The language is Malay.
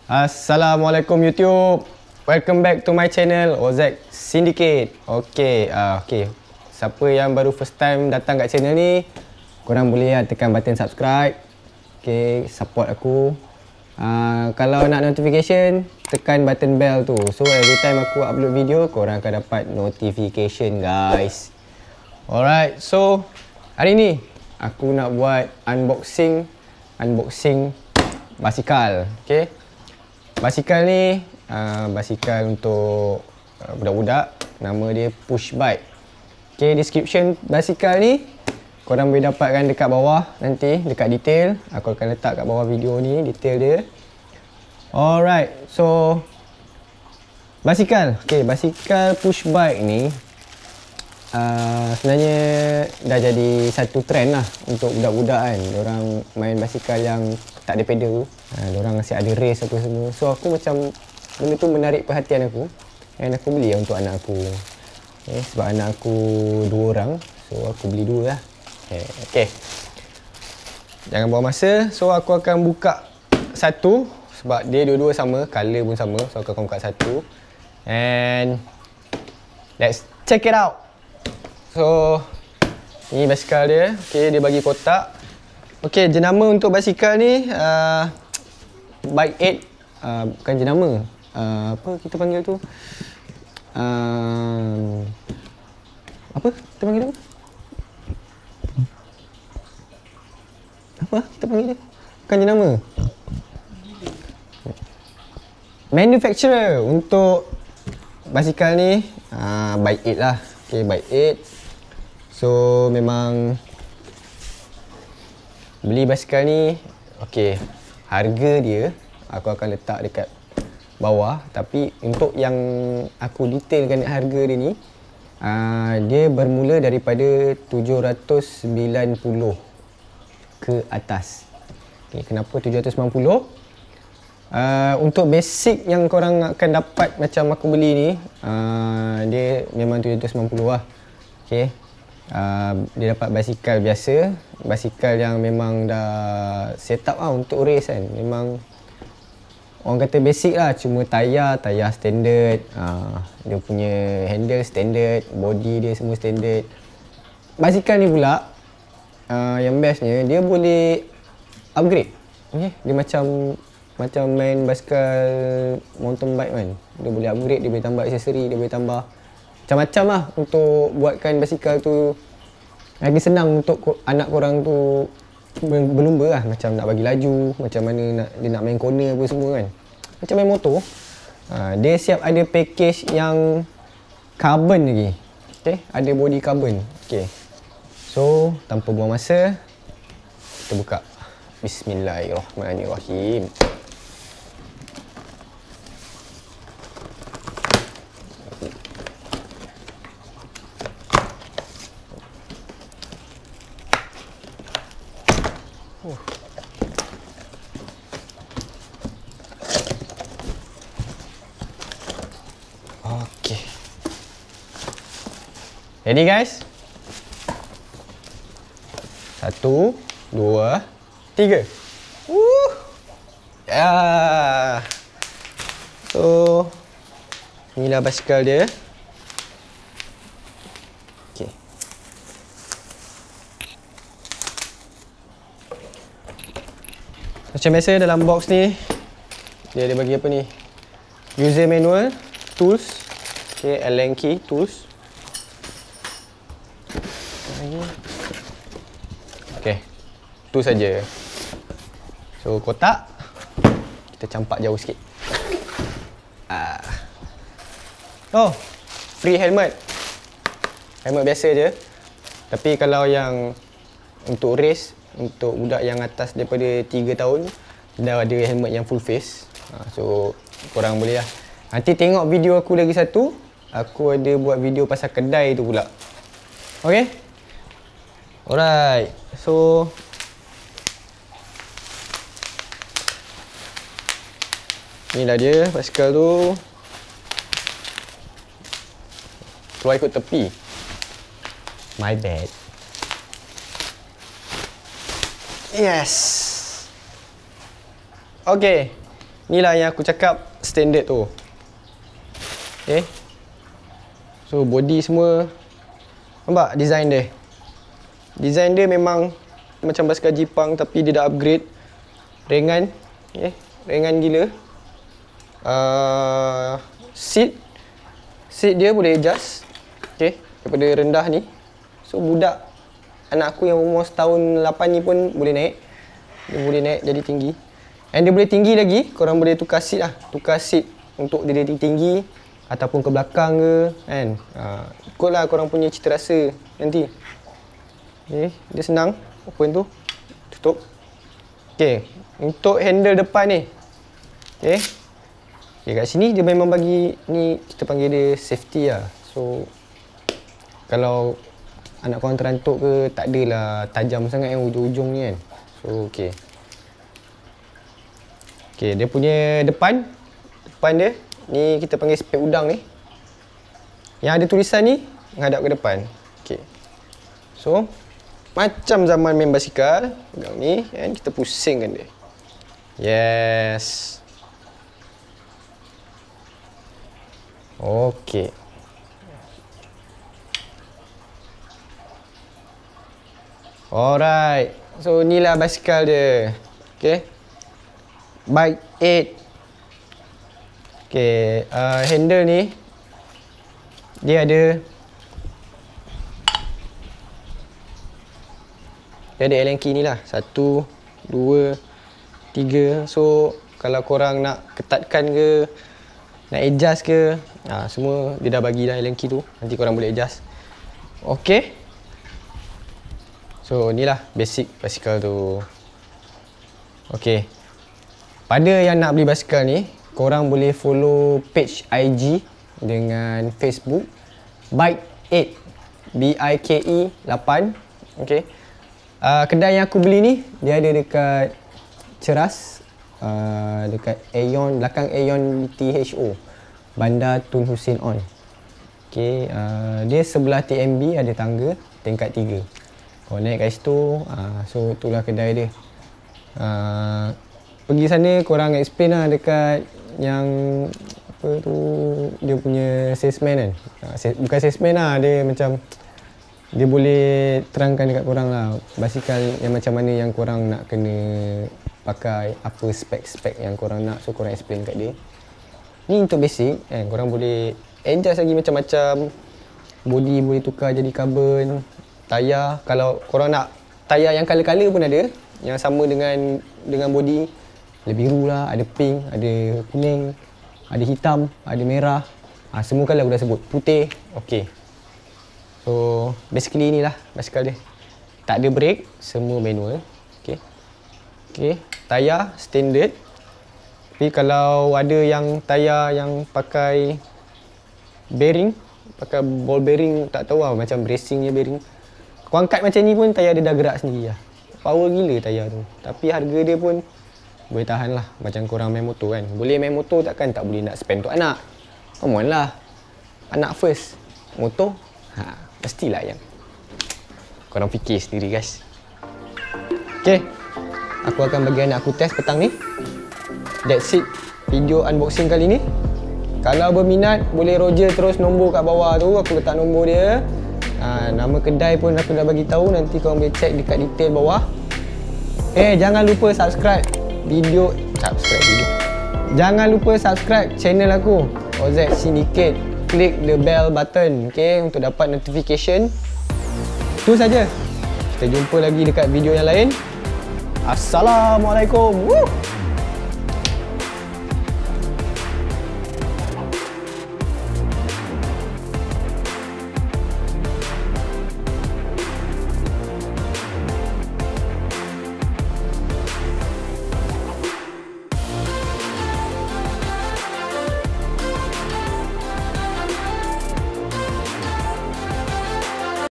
Assalamualaikum YouTube. Welcome back to my channel Ozek Syndicate. Okay. Siapa yang baru first time datang kat channel ni, korang boleh tekan button subscribe. Okay, support aku. Kalau nak notification, tekan button bell tu. So every time aku upload video, korang akan dapat notification guys. Alright, so hari ni aku nak buat unboxing basikal. Okay, basikal ni basikal untuk budak-budak. Nama dia push bike. Okay, description basikal ni korang boleh dapatkan dekat bawah nanti, dekat detail. Aku akan letak kat bawah video ni detail dia. Alright, so basikal. Okay, basikal push bike ni sebenarnya dah jadi satu trend lah untuk budak-budak kan. Diorang main basikal yang tak ada pedal. Diorang masih ada race apa semua. So aku macam, benda tu menarik perhatian aku. Dan aku beli lah untuk anak aku. Sebab anak aku 2 orang. So aku beli 2 lah. Okay. Jangan buang masa. So aku akan buka satu. Sebab dia dua-dua sama. Color pun sama. So aku akan buka satu. And let's check it out. So ni basikal dia. Okay, dia bagi kotak. Okay, jenama untuk basikal ni Bike 8. Bukan jenama, apa kita panggil tu, apa kita panggil dia? Apa kita panggil dia? Bukan jenama, manufacturer untuk basikal ni. Bike 8 lah. Okay, Bike 8. So memang beli basikal ni, okay, harga dia aku akan letak dekat bawah. Tapi untuk yang aku detailkan harga dia ni, dia bermula daripada 790 ke atas. Okay, kenapa 790? Untuk basic yang korang akan dapat macam aku beli ni, dia memang 790 lah. Okay. Dia dapat basikal biasa, basikal yang memang dah set up lah untuk race kan. Memang orang kata basic lah, cuma tayar standard, dia punya handle standard, body dia semua standard. Basikal ni pula yang bestnya, dia boleh upgrade. Okay? Dia macam main basikal mountain bike kan. Dia boleh upgrade, dia boleh tambah aksesori, dia boleh tambah macam-macam lah untuk buatkan basikal tu lagi senang untuk anak korang tu berlumba lah. Macam nak bagi laju, macam mana dia nak main corner apa semua kan. Macam main motor. Dia siap ada package yang carbon lagi. Okay, ada body carbon. Okay, so tanpa buang masa, kita buka. Bismillahirrahmanirrahim. Okay. Ready guys? 1, 2, 3. So inilah basikal dia. Okay. Macam biasa dalam box ni, dia ada bagi apa ni? User manual, tools. Okay, Allen key, tools. Okay, tu saja. So kotak kita campak jauh sikit. Oh, free helmet. Helmet biasa je. Tapi kalau yang untuk race, untuk budak yang atas daripada 3 tahun, dah ada helmet yang full face. So korang boleh lah. Nanti tengok video aku lagi satu. Aku ada buat video pasal kedai tu pula. Okay? Alright. So inilah dia basikal tu. Keluar ikut tepi. My bad. Yes. Okay. Inilah yang aku cakap standard tu. Okay. So body semua, nampak design dia. Design dia memang macam basikal Jepang tapi dia dah upgrade. Ringan. Okay. Ringan gila. Seat dia boleh adjust. Okay. Daripada rendah ni. So budak, anak aku yang umur setahun 8 ni pun boleh naik. Dia boleh naik jadi tinggi. And dia boleh tinggi lagi. Korang boleh tukar seat lah. Tukar seat untuk dia tinggi ataupun ke belakang ke kan. Ikutlah korang punya cita rasa nanti. Okay. Dia senang. Open tu, tutup. Okay. Untuk handle depan ni. Okay. Okay, kat sini dia memang bagi ni, kita panggil dia safety lah. So kalau anak korang terantuk ke, tak adalah tajam sangat yang ujung-ujung ni kan. So okay. Okay, dia punya depan dia ni kita panggil spek udang ni. Yang ada tulisan ni menghadap ke depan. Okay. So macam zaman main basikal, pegang ni kan, kita pusingkan dia. Yes. Okay. Alright. So inilah basikal dia. Okay. Bike 8. Okay. Handle ni dia ada Allen key ni lah. 1, 2, 3. So kalau korang nak ketatkan ke, nak adjust ke, semua dia dah bagi dah Allen key tu. Nanti korang boleh adjust. Okay. So inilah basic basikal tu. Okay. Pada yang nak beli basikal ni, korang boleh follow page IG dengan Facebook Bike 8. BIKE 8. Okay. Kedai yang aku beli ni, dia ada dekat Ceras, dekat Aeon, belakang Aeon THO, Bandar Tun Hussein On. Okay. Dia sebelah TMB ada tangga tingkat 3. Kau naik kat situ, so itulah kedai dia. Pergi sana korang explain lah dekat yang apa tu, dia punya salesman kan. Bukan salesman lah, dia macam dia boleh terangkan dekat korang lah basikal yang macam mana yang korang nak kena pakai, apa spek-spek yang korang nak, so korang explain kat dia. Ni untuk basic kan, korang boleh adjust lagi macam-macam. Body boleh tukar jadi carbon. Tayar, kalau korang nak tayar yang colour-colour pun ada, yang sama dengan body. Ada biru lah, ada pink, ada kuning, ada hitam, ada merah. Semua colour aku dah sebut. Putih, okey. So basically inilah basikal dia. Tak ada brake, semua manual. Okey. Okey, tayar standard. Tapi kalau ada yang tayar yang pakai bearing, pakai ball bearing, tak tahu lah, macam racing je bearing. Kau angkat macam ni pun tayar dia dah gerak sendiri lah. Power gila tayar tu. Tapi harga dia pun boleh tahan lah. Macam korang main motor kan. Boleh main motor takkan tak boleh nak spend untuk anak. Come on lah. Anak first. Motor, pastilah yang korang fikir sendiri guys. Okay. Aku akan bagi anak aku test petang ni. That's it video unboxing kali ni. Kalau berminat boleh Roger terus nombor kat bawah tu. Aku letak nombor dia. Nama kedai pun aku dah bagi tahu, nanti korang boleh check dekat detail bawah. Jangan lupa subscribe video. Jangan lupa subscribe channel aku OZ Syndicate. Klik the bell button, okay, untuk dapat notification. Itu saja. Kita jumpa lagi dekat video yang lain. Assalamualaikum.